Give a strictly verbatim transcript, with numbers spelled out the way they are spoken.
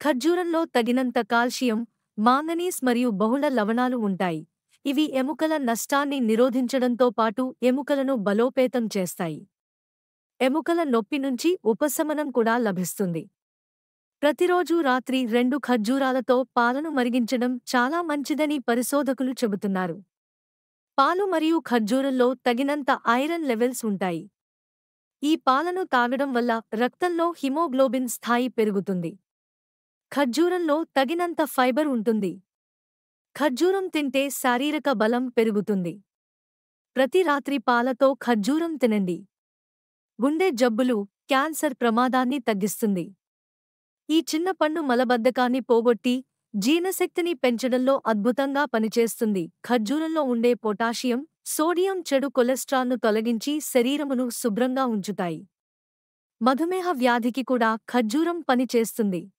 ఖర్జూరంలో తగినంత calcium, manganese మరియు బహుళ లవణాలు ఉంటాయి. ఇవి ఎముకల నష్టాన్ని నిరోధించడంతో పాటు ఎముకలను బలోపేతం చేస్తాయి. ఎముకల నొప్పి నుంచి ఉపశమనం కూడా లభిస్తుంది. ప్రతిరోజు రాత్రి రెండు ఖర్జూరాలతో పాలను మరిగించడం చాలా మంచిదని పరిశోధకులు చెబుతున్నారు. పాలు మరియు ఖర్జూరంలో తగినంత ఐరన్ లెవెల్స్ ఉంటాయి. ఈ పాలను తాగడం వల్ల రక్తంలో హిమోగ్లోబిన్ స్థాయి పెరుగుతుంది. ఖర్జూరంలో తగినంత ఫైబర్ ఉంటుంది. ఖర్జూరం తింటే శారీరక బలం పెరుగుతుంది. ప్రతి రాత్రి పాలతో ఖర్జూరం తినండి. గుండె జబ్బులు, క్యాన్సర్ ప్రమాదాన్ని తగ్గిస్తుంది. ఈ చిన్న పండు మలబద్ధకాన్ని పోగొట్టి జీర్ణశక్తిని పెంచడంలో అద్భుతంగా పనిచేస్తుంది. ఖర్జూరంలో ఉండే పొటాషియం, సోడియం చెడు కొలెస్ట్రాల్ను తొలగించి శరీరమును శుభ్రంగా ఉంచుతాయి. మధుమేహ వ్యాధికి కూడా ఖర్జూరం పని చేస్తుంది.